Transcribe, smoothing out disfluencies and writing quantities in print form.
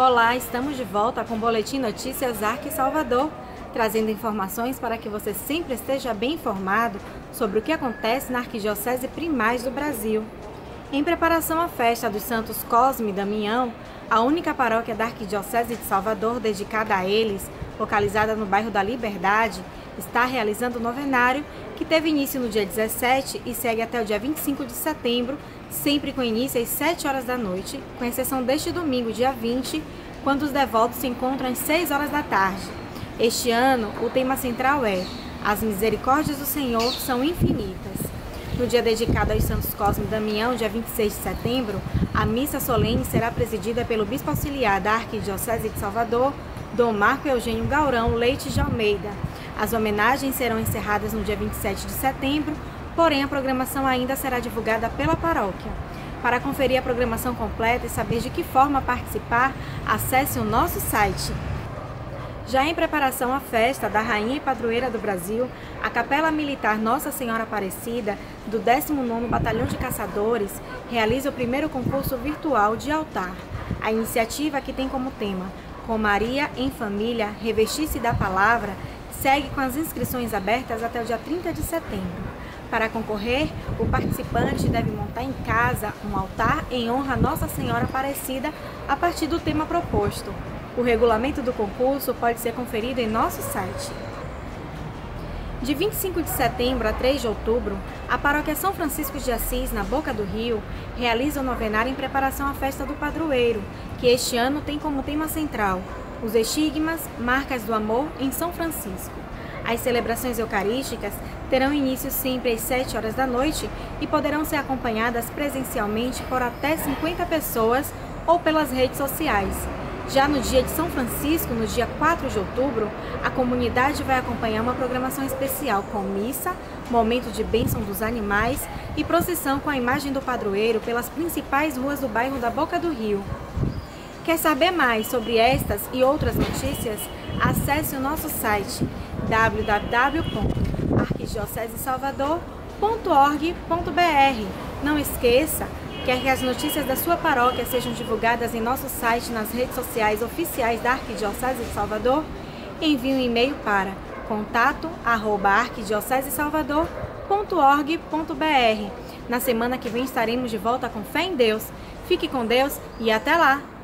Olá, estamos de volta com o Boletim Notícias Arque Salvador, trazendo informações para que você sempre esteja bem informado sobre o que acontece na Arquidiocese Primaz do Brasil. Em preparação à festa dos Santos Cosme e Damião, a única paróquia da Arquidiocese de Salvador dedicada a eles, localizada no bairro da Liberdade, está realizando o novenário, que teve início no dia 17 e segue até o dia 25 de setembro, sempre com início às 7 horas da noite, com exceção deste domingo, dia 20, quando os devotos se encontram às 6 horas da tarde. Este ano, o tema central é As Misericórdias do Senhor são infinitas. No dia dedicado aos Santos Cosme e Damião, dia 26 de setembro, a missa solene será presidida pelo Bispo Auxiliar da Arquidiocese de Salvador, Dom Marco Eugênio Gaurão Leite de Almeida. As homenagens serão encerradas no dia 27 de setembro, porém a programação ainda será divulgada pela paróquia. Para conferir a programação completa e saber de que forma participar, acesse o nosso site. Já em preparação à festa da Rainha e Padroeira do Brasil, a Capela Militar Nossa Senhora Aparecida, do 19º Batalhão de Caçadores, realiza o primeiro concurso virtual de altar. A iniciativa, que tem como tema Com Maria em Família, Revestir-se da Palavra, segue com as inscrições abertas até o dia 30 de setembro. Para concorrer, o participante deve montar em casa um altar em honra a Nossa Senhora Aparecida a partir do tema proposto. O regulamento do concurso pode ser conferido em nosso site. De 25 de setembro a 3 de outubro, a Paróquia São Francisco de Assis, na Boca do Rio, realiza o novenário em preparação à festa do padroeiro, que este ano tem como tema central os estigmas, marcas do amor em São Francisco. As celebrações eucarísticas terão início sempre às 7 horas da noite e poderão ser acompanhadas presencialmente por até 50 pessoas ou pelas redes sociais. Já no dia de São Francisco, no dia 4 de outubro, a comunidade vai acompanhar uma programação especial com missa, momento de bênção dos animais e procissão com a imagem do padroeiro pelas principais ruas do bairro da Boca do Rio. Quer saber mais sobre estas e outras notícias? Acesse o nosso site www.arquidiocesesalvador.org.br. Não esqueça, quer que as notícias da sua paróquia sejam divulgadas em nosso site nas redes sociais oficiais da Arquidiocese de Salvador? Envie um e-mail para contato@arquidiocesesalvador.org.br. Na semana que vem estaremos de volta com fé em Deus. Fique com Deus e até lá!